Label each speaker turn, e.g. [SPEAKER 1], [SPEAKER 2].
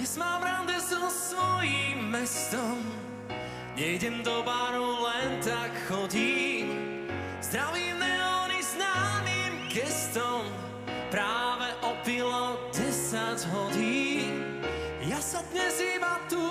[SPEAKER 1] Dnes mám rande so svojím mestom. Nejdem do baru, len tak chodím. Zdravím neóny známym gestom. Práve opilo 10 hodín. Ja sa dnes iba tu